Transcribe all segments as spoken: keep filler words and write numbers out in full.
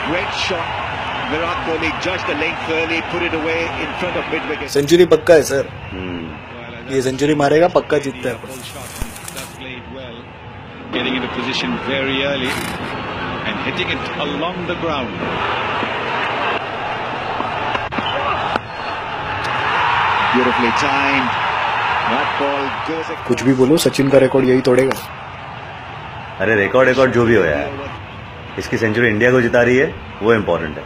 great shot. Virat Kohli judged the length early, put it away in front of mid wicket. Century पक्का है sir, ये century मारेगा पक्का जीतता है. Getting into position very early and hitting it along the ground. Beautifully timed. That ball goes. कुछ भी बोलो, सचिन का रिकॉर्ड यही तोड़ेगा. अरे रिकॉर्ड रिकॉर्ड जो भी हो यार, इसकी सेंचुरी इंडिया को जिता रही है, वो इम्पोर्टेंट है.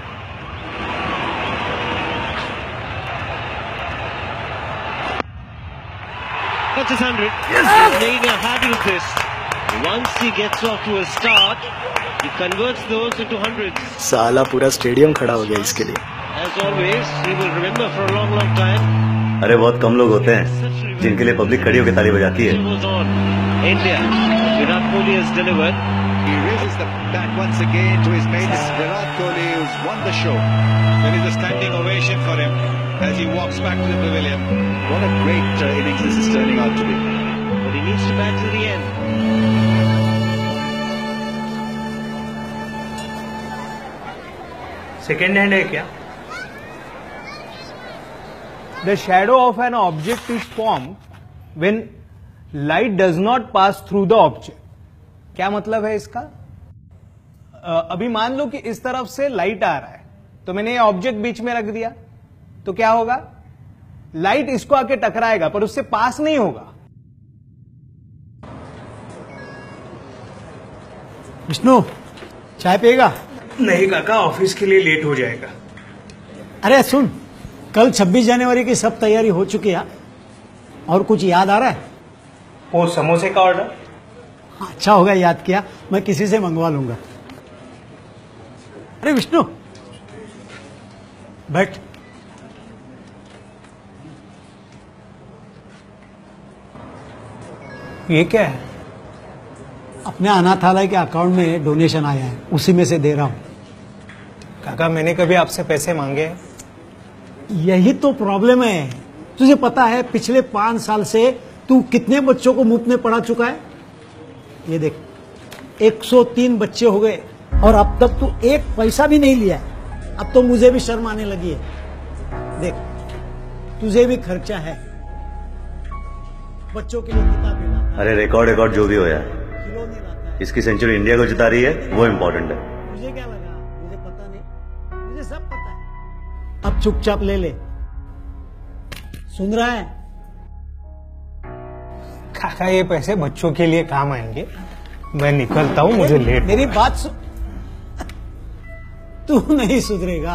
That's his hundred. Yes. Making a habit of this. Once he gets off to a start, he converts those into hundreds. साला पूरा स्टेडियम खड़ा हो गया इसके लिए. As always, he will remember for a long, long time. अरे बहुत कम लोग होते हैं जिनके लिए पब्लिक खड़ी होकर ताली बजाती है. India, Virat Kohli has delivered. He raises the bat once again to his mates. Virat Kohli has won the show. There is a standing ovation for him as he walks back to the pavilion. What a great uh, innings this is turning out to be. But he needs to bat to the end. Second hand है क्या? The shadow of an object is formed when light does not pass through the object. क्या मतलब है इसका? अभी मान लो कि इस तरफ से लाइट आ रहा है, तो मैंने ये ऑब्जेक्ट बीच में रख दिया, तो क्या होगा? लाइट इसको आके टकराएगा पर उससे पास नहीं होगा. विष्णु, चाय पिएगा? नहीं काका, ऑफिस के लिए लेट हो जाएगा. अरे सुन, कल छब्बीस जनवरी की सब तैयारी हो चुकी है और कुछ याद आ रहा है? वो समोसे का ऑर्डर. अच्छा होगा याद किया, मैं किसी से मंगवा लूंगा. अरे विष्णु, बैठ. ये क्या है? अपने अनाथालय के अकाउंट में डोनेशन आया है, उसी में से दे रहा हूं. काका, मैंने कभी आपसे पैसे मांगे हैं? यही तो प्रॉब्लम है. तुझे पता है पिछले पांच साल से तू कितने बच्चों को मुफ्त में पढ़ा चुका है? ये देख, एक सौ तीन बच्चे हो गए और अब तक तू एक पैसा भी नहीं लिया है. अब तो मुझे भी शर्म आने लगी है. देख, तुझे भी खर्चा है, बच्चों के लिए किताबें लाता है. अरे रिकॉर्ड रिकॉर्ड जो भी हो यार, खिलौने लाता है. इसकी सेंचुरी इंडिया को जिता रही है, वो इम्पोर्टेंट है. मुझे क्या लगा? मुझे पता नहीं, मुझे सब पता है. अब चुपचाप ले ले. सुन रहा है? काका, ये पैसे बच्चों के लिए काम आएंगे. मैं निकलता हूँ, मुझे लेट. मेरी बात सुन. तू नहीं सुधरेगा.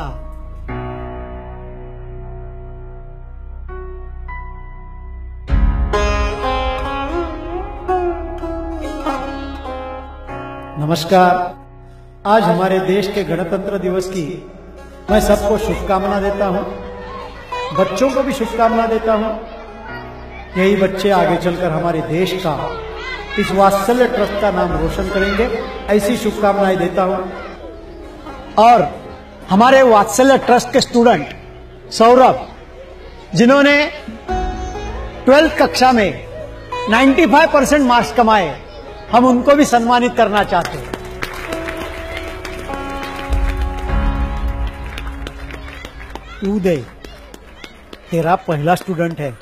नमस्कार. आज हमारे देश के गणतंत्र दिवस की मैं सबको शुभकामना देता हूं. बच्चों को भी शुभकामना देता हूं. यही बच्चे आगे चलकर हमारे देश का, इस वात्सल्य ट्रस्ट का नाम रोशन करेंगे, ऐसी शुभकामनाएं देता हूं. और हमारे वात्सल्य ट्रस्ट के स्टूडेंट सौरभ, जिन्होंने ट्वेल्थ कक्षा में पचानवे परसेंट मार्क्स कमाए, हम उनको भी सम्मानित करना चाहते हैं. उदय, तेरा पहला स्टूडेंट है.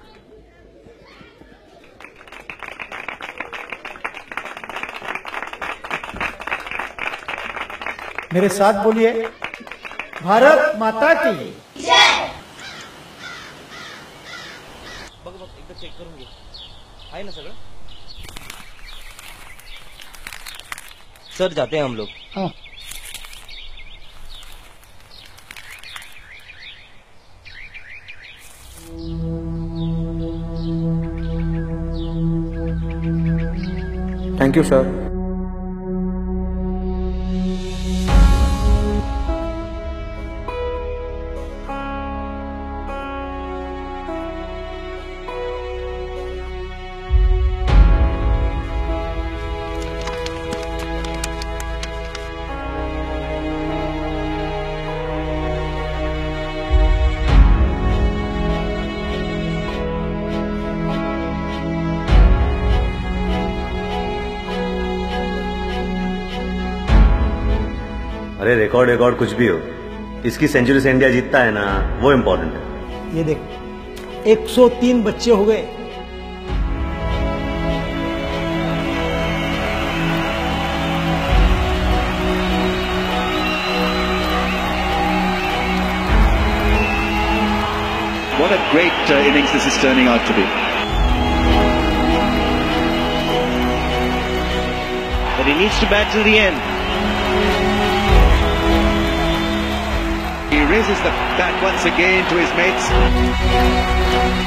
मेरे साथ बोलिए, भारत माता की जय. बघ बघ एकदा चेक करून घे, आहे ना सगळं. सर, जाते हैं हम लोग. हाँ. Thank you sir. अरे रिकॉर्ड रिकॉर्ड कुछ भी हो, इसकी सेंचुरी से इंडिया जीतता है ना, वो इम्पोर्टेंट है। ये देख एक सौ तीन बच्चे हो गए। What a great uh, innings this is turning out to be. But he needs to bat till the end. He raises the bat once again to his mates.